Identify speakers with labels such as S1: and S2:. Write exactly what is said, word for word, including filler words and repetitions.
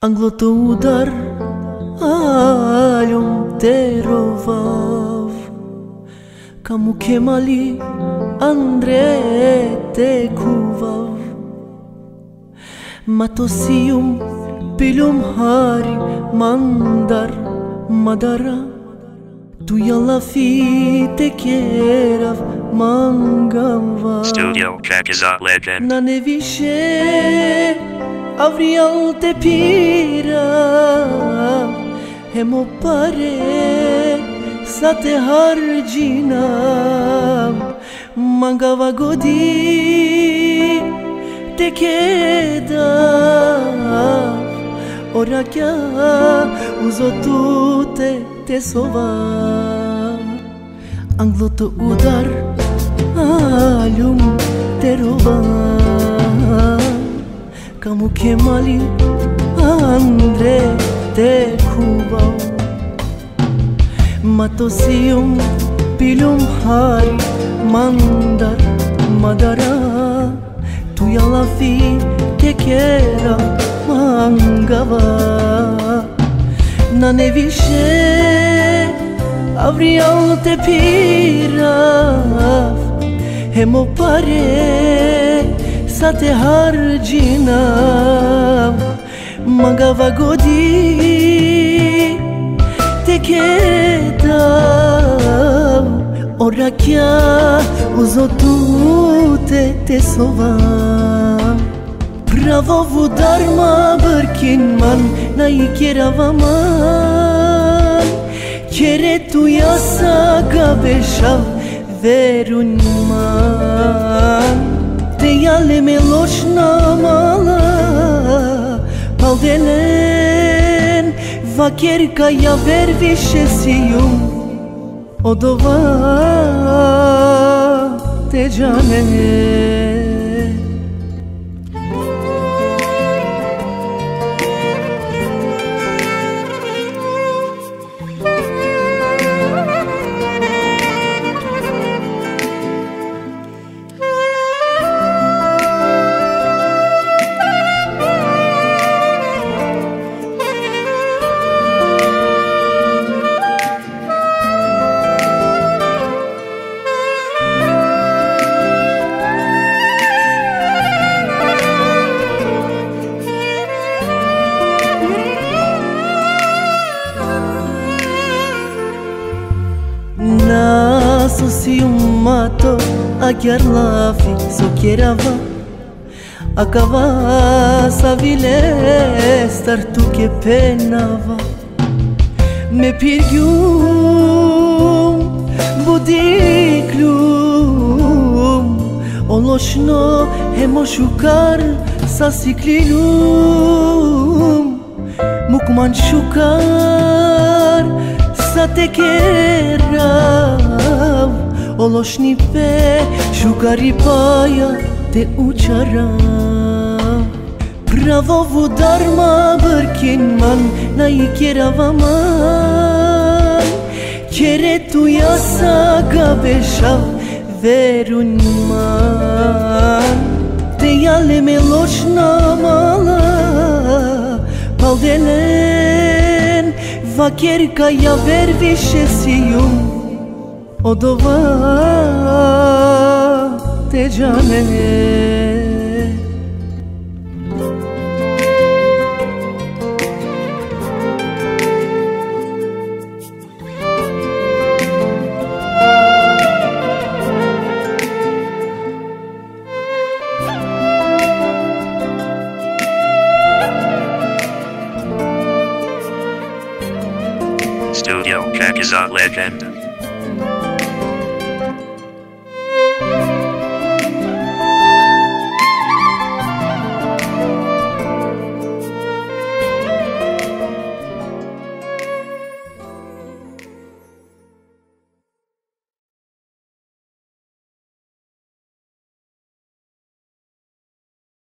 S1: Anglото удар алјом те ровав, каму Кемали Андре те кував, матосијум пилум хари мандар мадара, тујалафи те керав мангава.
S2: Studio Jackizot Legend.
S1: На не више Avrial te pira, hemo pare sa te hargjina, mangava godi te keda, ora kja uzotu te te sova. Anglotu udar alum te rova, каму Кемали Андре те кував, матосијум пилум хари мандар мадара, тујалафи те кера мангава. На не више Авриал те пирав, hemo pare sa te hargjina, mangava godi te keda, ora kja uzotu te te sova. Pravo vudar ma bërkin man, na i kjerava man, kjere tu jasa gabeshav verun man. Te jale me losh na mala, paldelen vaker ka ja vervi shesijum, odova te jane. Nasosium mato agyar lafi sokjerava, akava savile startu ke penava, me pirgjum budiklum, oloshno hemo shukar sa siklilum, mukman shukar sa te kerav, oloshni pe shukari paja te učarav. Pravo vudar ma bërkin man, na i kjerava man, kjere tu jasa gabeshav verun man. Te jale me losh na mala, paldelen vaker ka ja vervi shesijum, odova te jane.
S2: Studio Jackizot Legend.